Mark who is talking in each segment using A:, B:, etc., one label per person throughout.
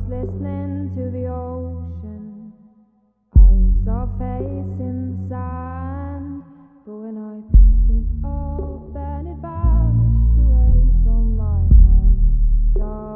A: was listening to the ocean. I saw a face in the sand, but when I picked it up, then it vanished away from my hands.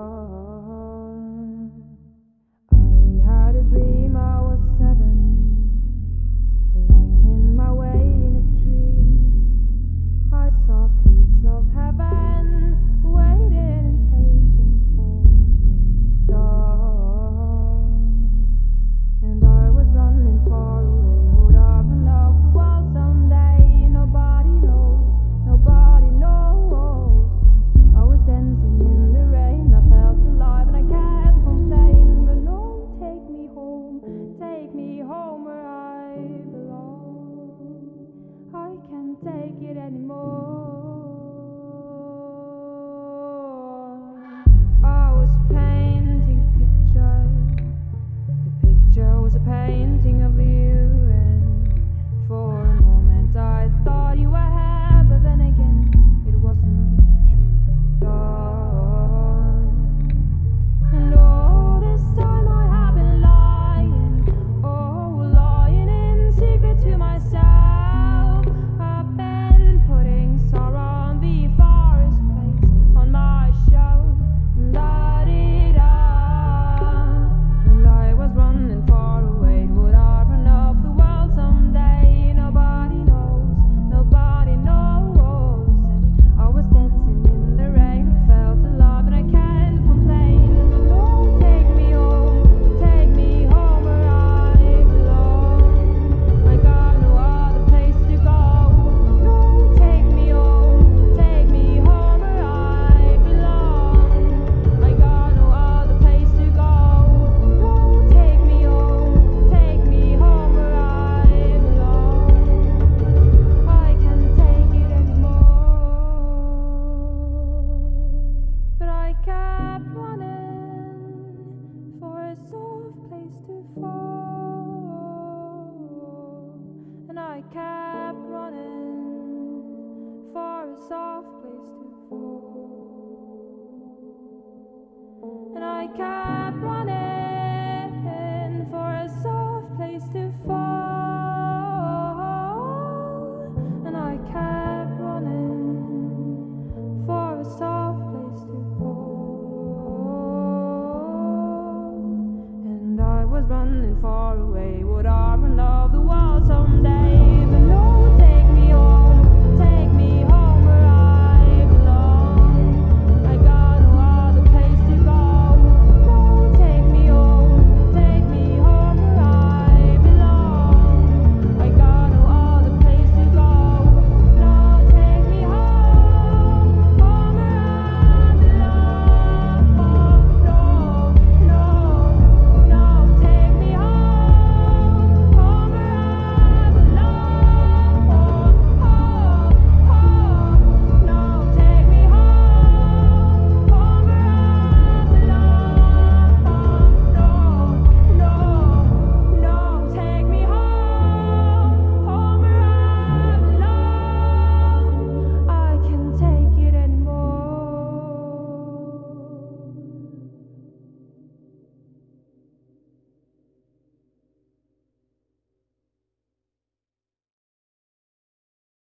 A: Done. I had a dream I was 7, climbing my way in a tree. I saw a piece of heaven waiting impatient for me. Done. And I was running far away. Would I run off the world someday? Nobody knows, nobody knows. And I was dancing in the rain. I felt alive and I can't complain. But no, take me home where I belong. I can't take it anymore. I was painting a picture. The picture was a painting of you, and for a moment I thought you were here, but then again it wasn't true. And all this time I have been lying, oh, lying in secret to myself. I've been putting sorrow on the forest place on my shelf. Da-dee-da. And I was running far away. Would I run off the world someday? Nobody knows, nobody knows. And I was dancing in the rain. I felt alive and I can't complain. But no, take me home where I belong. I got no other place to go. No, take me home where I belong. I got no other place to go. No, take me home where I belong. I can't take it anymore. But I kept running for a soft place to fall. And I kept running for a soft place to fall. And I kept running for a soft place to fall. And I kept running for a soft place to fall. And I was running far away. Would I run off the world someday?